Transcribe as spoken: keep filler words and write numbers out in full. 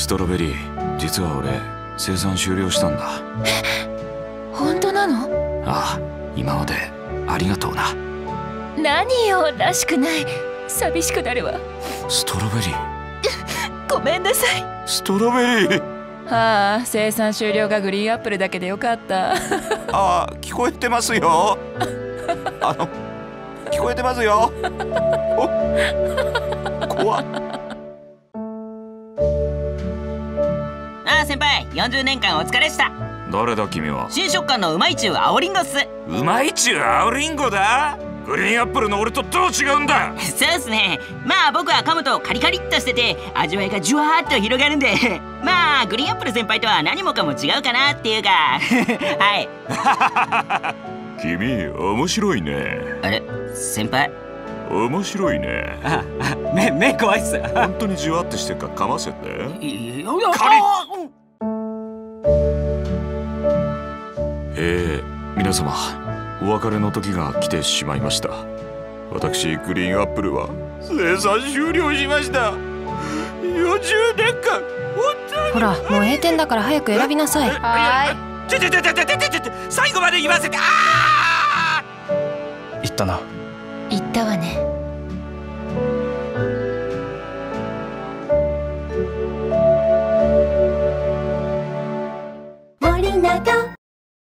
ストロベリー、実は俺生産終了したんだ。 本当なの？ ああ、今までありがとうな。 何よ、らしくない。寂しくなるわ。 ストロベリーごめんなさい。 ストロベリーはあ、生産終了がグリーンアップルだけでよかった。 ああ、聞こえてますよ。あの聞こえてますよ。怖っ。 ああ先輩、よんじゅうねんかんお疲れした。 誰だ君は？ 新食感のうまいチュウ青リンゴっす。 うまいちゅう青リンゴだ。グリーンアップルの俺とどう違うんだ。 そうっすね。まあ僕は噛むとカリカリっとしてて味わいがジュワーっと広がるんでまあグリーンアップル先輩とは何もかも違うかなっていうかはい。 君面白いね。 あれ先輩、 面白いね。 ああ、目目怖いっす。 本当にじわってしてか噛ませて。 いやカリッ。えー、皆様、お別れの時が来てしまいました。私グリーンアップルは生産終了しました。よんじゅうねんかん本当に。 ほら、もう閉店だから早く選びなさい。 はちょちょちょちょちょちょ、最後まで言わせて。ああ、 言ったな。